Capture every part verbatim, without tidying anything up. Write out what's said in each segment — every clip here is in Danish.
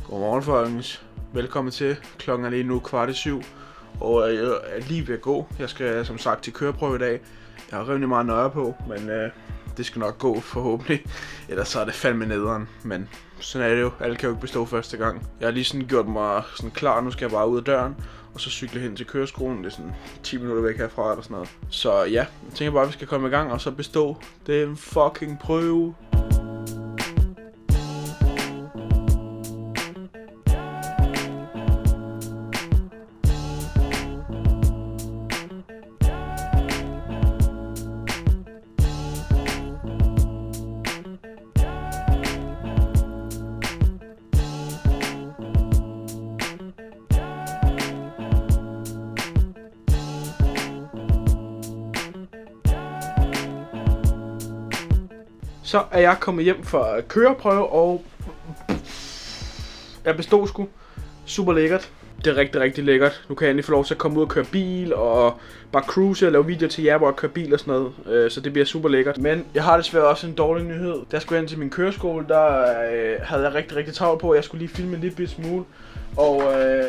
Godmorgen folkens. Velkommen til. Klokken er lige nu kvart i syv, og jeg er lige ved at gå. Jeg skal som sagt til køreprøve i dag. Jeg har rimelig meget nøje på, men øh, det skal nok gå forhåbentlig. Ellers så er det fandme nederen, men sådan er det jo. Alle kan jo ikke bestå første gang. Jeg har lige sådan gjort mig sådan klar. Nu skal jeg bare ud af døren, og så cykle hen til køreskolen. Det er sådan ti minutter væk herfra eller sådan noget. Så ja, jeg tænker bare, at vi skal komme i gang og så bestå den fucking prøve. Så er jeg kommet hjem fra køreprøve, og jeg bestod sgu. Super lækkert. Det er rigtig, rigtig lækkert. Nu kan jeg endelig få lov til at komme ud og køre bil, og bare cruise og lave videoer til jer, hvor jeg kører bil og sådan noget. Så det bliver super lækkert. Men jeg har desværre også en dårlig nyhed. Da jeg skulle hen til min køreskole, der øh, havde jeg rigtig, rigtig travlt på. Jeg skulle lige filme en lille bit smule. Og øh,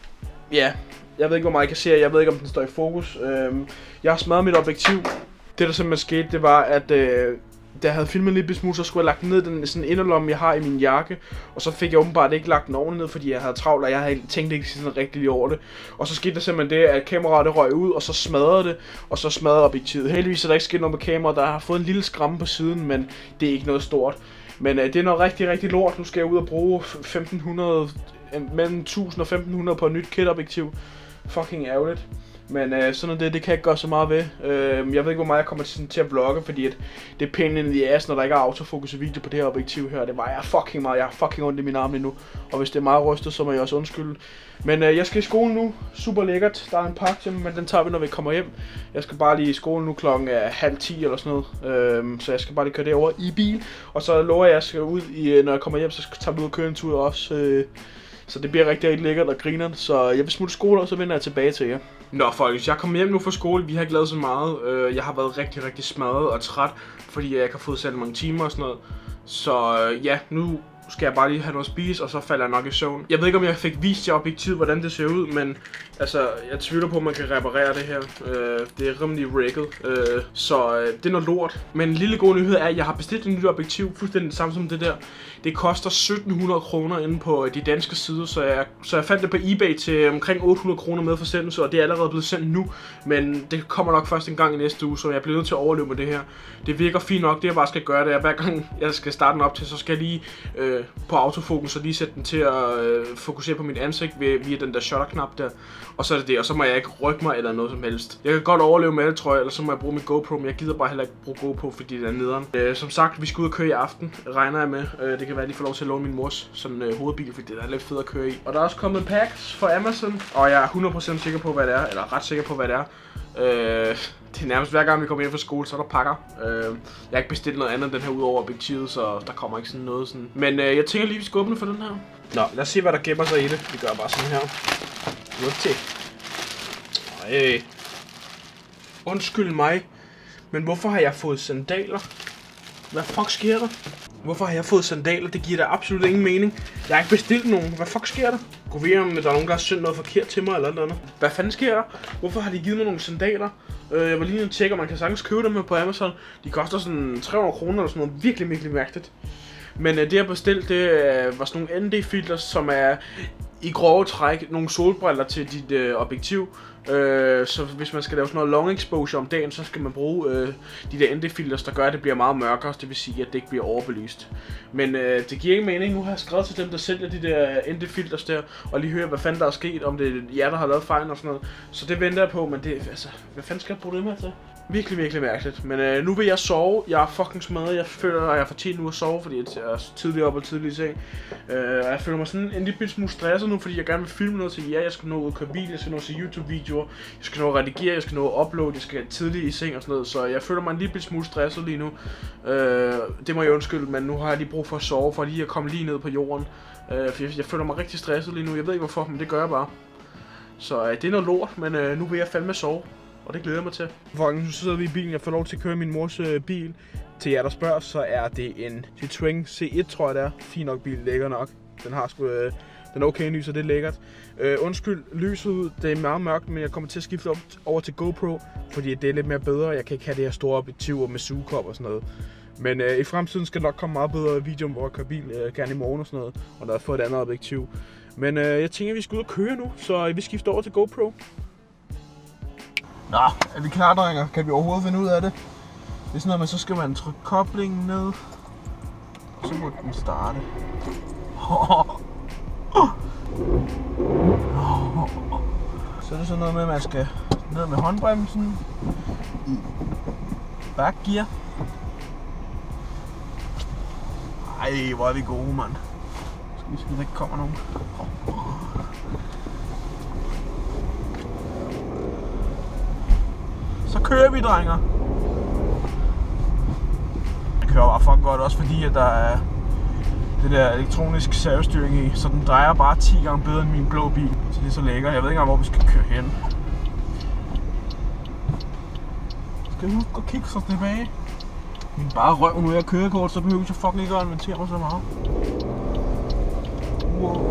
ja, jeg ved ikke, hvor meget jeg kan se. Jeg ved ikke, om den står i fokus. Øh, jeg har smadret mit objektiv. Det, der simpelthen skete, det var, at Øh, da jeg havde filmet lidt smule, så skulle jeg lagt den ned den sådan inderlomme, jeg har i min jakke. Og så fik jeg åbenbart ikke lagt den ordentligt ned, fordi jeg havde travlt, og jeg havde tænkt ikke sådan rigtig lige over det. Og så skete der simpelthen det, at kameraet det røg ud, og så smadrede det, og så smadrede objektivet. Heldigvis er der ikke sket noget med kameraet, der har fået en lille skræmme på siden, men det er ikke noget stort. Men øh, det er noget rigtig, rigtig lort. Nu skal jeg ud og bruge femten hundrede, mellem tusind og femten hundrede på et nyt kit-objektiv. Fucking ærgerligt. Men øh, sådan noget, det, det kan jeg ikke gøre så meget ved. Øh, jeg ved ikke, hvor meget jeg kommer til, til at vlogge, fordi at det er pain in the ass, når der ikke er autofokus i video på det her objektiv her. Det var jeg fucking meget. Jeg har fucking ondt i min arm lige nu. Og hvis det er meget rystet, så må jeg også undskylde. Men øh, jeg skal i skole nu. Super lækkert. Der er en pakke til mig, men den tager vi, når vi kommer hjem. Jeg skal bare lige i skole nu klokken er halv ti eller sådan noget. Øh, så jeg skal bare lige køre derover i bil. Og så lover jeg, at jeg skal ud, i, når jeg kommer hjem, så skal jeg tage ud og køre en tur også. Øh, Så det bliver rigtig, rigtig lækkert og grineren. Så jeg vil smutte skole, og så vender jeg tilbage til jer. Nå folkens, jeg er kommet hjem nu fra skole. Vi har ikke lavet så meget. Jeg har været rigtig, rigtig smadret og træt, fordi jeg ikke har fået sat mange timer og sådan noget. Så ja, nu skal jeg bare lige have noget at spise, og så falder jeg nok i søvn. Jeg ved ikke, om jeg fik vist jer objektivet, hvordan det ser ud, men altså, jeg tvivler på, at man kan reparere det her. Øh, det er rimelig rigget, øh, så øh, det er noget lort. Men en lille god nyhed er, at jeg har bestilt et nyt objektiv, fuldstændig det samme som det der. Det koster sytten hundrede kroner inde på de danske sider, så jeg, så jeg fandt det på eBay til omkring otte hundrede kroner med forsendelse, og det er allerede blevet sendt nu. Men det kommer nok først en gang i næste uge, så jeg bliver nødt til at overleve med det her. Det virker fint nok. Det jeg bare skal gøre, det er, hver gang jeg skal starte den op til, så skal jeg lige øh, på autofokus og lige sætte den til at øh, fokusere på mit ansigt via, via den der shutter-knap der. Og så er det det, og så må jeg ikke rykke mig eller noget som helst. Jeg kan godt overleve med det, tror jeg, eller så må jeg bruge mit GoPro, men jeg gider bare heller ikke bruge GoPro, fordi det er nederen. Øh, som sagt, vi skal ud og køre i aften, regner jeg med. Øh, det kan være, at de får lov til at låne min mors sådan øh, hovedbil, fordi det er lidt fedt at køre i. Og der er også kommet packs fra Amazon, og jeg er hundrede procent sikker på, hvad det er, eller ret sikker på, hvad det er. Øh, det er nærmest hver gang vi kommer hjem fra skole, så er der pakker. Øh, jeg har ikke bestilt noget andet den her ud over objektivet, så der kommer ikke sådan noget sådan. Men øh, jeg tænker lige, vi skal åbne for den her. Nå, lad os se, hvad der gemmer sig i det. Vi gør bare sådan her. Nu til. Ej. Undskyld mig, men hvorfor har jeg fået sandaler? Hvad fuck sker der? Hvorfor har jeg fået sandaler? Det giver da absolut ingen mening. Jeg har ikke bestilt nogen. Hvad fuck sker der? Gå ved, om der er nogen, der har sendt noget forkert til mig eller noget andet. Hvad fanden sker der? Hvorfor har de givet mig nogle sandaler? Jeg var lige nødt til at tjekke, om man kan sagtens købe dem her på Amazon. De koster sådan tre hundrede kroner eller sådan noget. Virkelig, virkelig mærkeligt. Men det jeg bestilte, det var sådan nogle N D-filter, som er i grove træk nogle solbriller til dit øh, objektiv. Øh, så hvis man skal lave sådan noget long exposure om dagen, så skal man bruge øh, de der N D-filters, der gør, at det bliver meget mørkere. Det vil sige, at det ikke bliver overbelyst. Men øh, det giver ikke mening. Nu har jeg skrevet til dem, der sælger de der N D-filters der, og lige høre, hvad fanden der er sket, om det er jer, der har lavet fejl og sådan noget. Så det venter jeg på, men det, altså, hvad fanden skal jeg bruge det med til? Virkelig, virkelig mærkeligt. Men øh, nu vil jeg sove. Jeg er fucking smadret. Jeg føler, at jeg har fortjent nu at sove, fordi jeg er tidligere op og tidligere i seng. Øh, og jeg føler mig sådan en lille smule stresset nu, fordi jeg gerne vil filme noget til jer. Jeg skal nå ud og køre bil, jeg skal nå at se YouTube-videoer, jeg skal nå at redigere, jeg skal nå at uploade, jeg skal tidligt i seng og sådan noget. Så jeg føler mig en lille smule stresset lige nu. Øh, det må jeg undskylde, men nu har jeg lige brug for at sove, for lige at komme lige ned på jorden. Øh, for jeg, jeg føler mig rigtig stresset lige nu. Jeg ved ikke hvorfor, men det gør jeg bare. Så øh, det er noget lort, men øh, nu vil jeg fandme sove. Og det glæder jeg mig til. Folkens, nu sidder vi i bilen. Jeg får lov til at køre min mors øh, bil. Til jer, der spørger, så er det en Citroën C et, tror jeg det er. Fin nok bil, lækker nok. Den har sgu, øh, den er okay ny, så det er lækkert. Øh, undskyld, lyset ud, det er meget mørkt, men jeg kommer til at skifte op, over til GoPro, fordi det er lidt mere bedre. Jeg kan ikke have det her store objektiver med sugekop og sådan noget. Men øh, i fremtiden skal det nok komme meget bedre videoer, hvor jeg kører bil, øh, gerne i morgen og sådan noget, og når jeg får et andet objektiv. Men øh, jeg tænker, at vi skal ud og køre nu, så vi skifter over til GoPro. Nå, er vi klar, drenger? Kan vi overhovedet finde ud af det? Det er sådan noget, men så skal man trykke koblingen ned, og så må den starte. Så er det sådan noget med, at man skal ned med håndbremsen i backgear. Ej, hvor er vi gode, mand. Skal vi se, om der ikke kommer nogen. Så kører vi, drenger. Jeg kører bare fucking godt, også fordi at der er det der elektronisk servostyring i, så den drejer bare ti gange bedre end min blå bil. Så det er så lækkert. Jeg ved ikke engang, hvor vi skal køre hen. Skal vi huske at kigge så tilbage? Men bare røv nu, jeg kørekort, så behøver jeg fucking ikke at inventere mig så meget. Wow.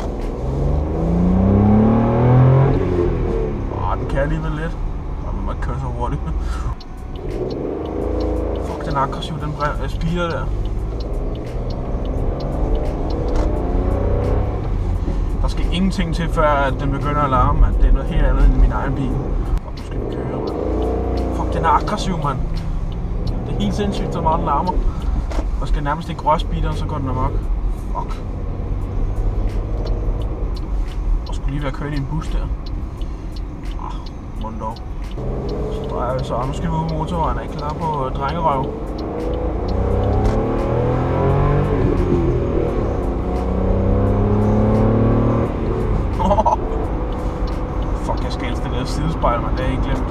Åh, den kan alligevel lidt. Og man må ikke køre så hurtigt. Fuck, den er aggressiv, den speeder der. Der skal ingenting til, før at den begynder at larme, at det er noget helt andet end min egen bil. Fuck, nu skal vi køre, man. Fuck, den er aggressiv, mand. Det er helt sindssygt, så meget den larmer. Der skal nærmest ikke røre speederen, så går den amok. Fuck. Jeg skulle lige være kørt i en bus der. Ah, mon dog. Så drejer vi så, nu skal vi ud på motorvejen, er I klar på drengerøv? Fuck, jeg skal det der sidespejl, man, det er ikke glemt.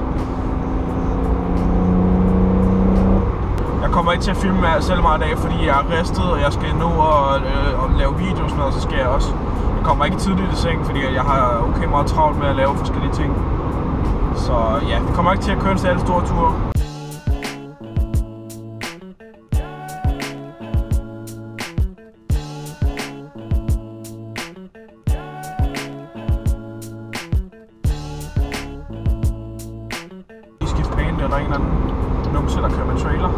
Jeg kommer ikke til at filme mig selv meget i dag, fordi jeg er ristet, og jeg skal nå at, øh, at lave videoer og sådan noget, så skal jeg også. Jeg kommer ikke tidligt i seng, fordi jeg har okay meget travlt med at lave forskellige ting. Så ja, vi kommer ikke til at køre en særlig stor tur. I skift bane, der er en eller anden numse, der kører med trailer.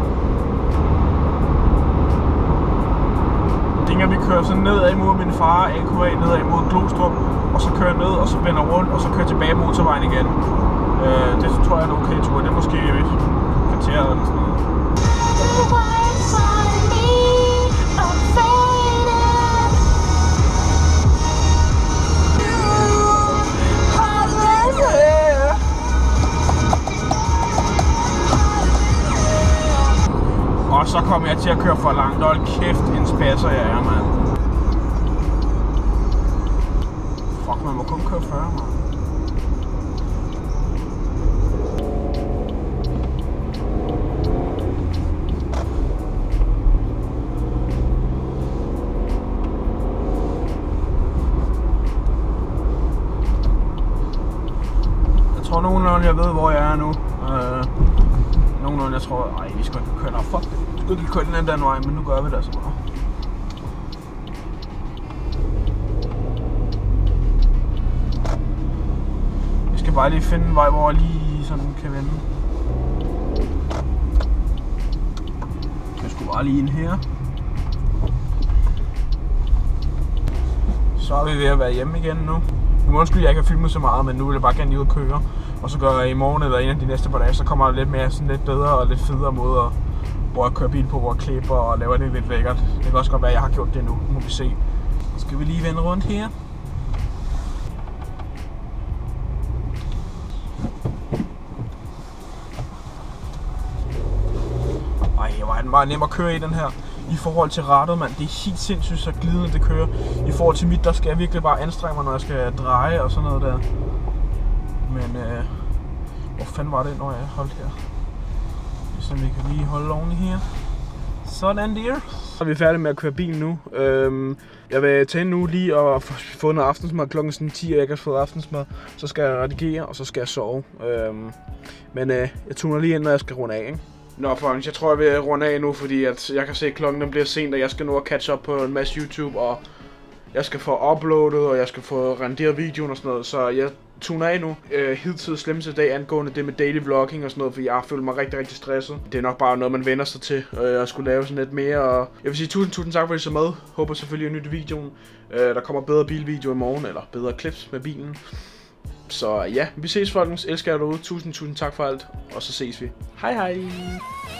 Vi kører sådan nedad mod min far, A K A nedad mod Glostrup, og så kører ned, og så vender rundt, og så kører tilbage motorvejen igen. Øh, det tror jeg er en okay tur. Det er måske et kvarter eller sådan noget. Og så kommer jeg til at køre for langt. Hold kæft, en spasser jeg er, mand. Fuck, man må kun køre fyrre, mand. Jeg tror nogenlunde, jeg ved, hvor jeg er nu. Uh... Nogenlunde, jeg tror, ej, vi skal ikke køre, nej, fuck det. Vi skal ikke køre den anden vej, men nu gør vi det altså bare. Vi skal bare lige finde en vej, hvor jeg lige sådan kan vende. Jeg skulle bare lige ind her. Så er vi ved at være hjemme igen nu. Nu må undskyld, jeg ikke har filmet så meget, men nu vil jeg bare gerne lige ud og køre. Og så gør jeg i morgen eller en af de næste par dage, så kommer der lidt mere sådan lidt bedre og lidt federe måder, hvor jeg kører bil på, hvor jeg klipper og laver det lidt lækkert. Det kan også godt være, at jeg har gjort det nu, må vi se. Så skal vi lige vende rundt her. Ej, hvor er den bare nem at køre i den her. I forhold til rattet, mand, det er helt sindssygt så glidende det kører. I forhold til mit, der skal jeg virkelig bare anstrenge mig, når jeg skal dreje og sådan noget der. Men øh, hvor fanden var det, når jeg holdt her? Så vi kan lige holde oven i her. Sådan der. Så er vi færdige med at køre bil nu. Øhm, jeg vil tage nu lige og få noget aftensmad klokken sådan ti, og jeg kan få aftensmad. Så skal jeg redigere, og så skal jeg sove. Øhm, men øh, jeg tuner lige ind, når jeg skal runde af, ikke? Nå, folkens, jeg tror, jeg vil runde af nu, fordi at jeg kan se, at klokken den bliver sent, og jeg skal nu at catch up på en masse YouTube, og Jeg skal få uploadet, og jeg skal få renderet videoen og sådan noget, så jeg tuner af nu. Øh, hidtil slemmeste dag angående det med daily vlogging og sådan noget, fordi jeg føler mig rigtig, rigtig stresset. Det er nok bare noget, man vender sig til, øh, at skulle lave sådan lidt mere. Og jeg vil sige tusind, tusind tak, for at I så med. Håber selvfølgelig, at I nyt videoen. Øh, der kommer bedre bilvideo i morgen, eller bedre clips med bilen. Så ja, vi ses folkens. Elsker jer derude. Tusind, tusind tak for alt. Og så ses vi. Hej hej.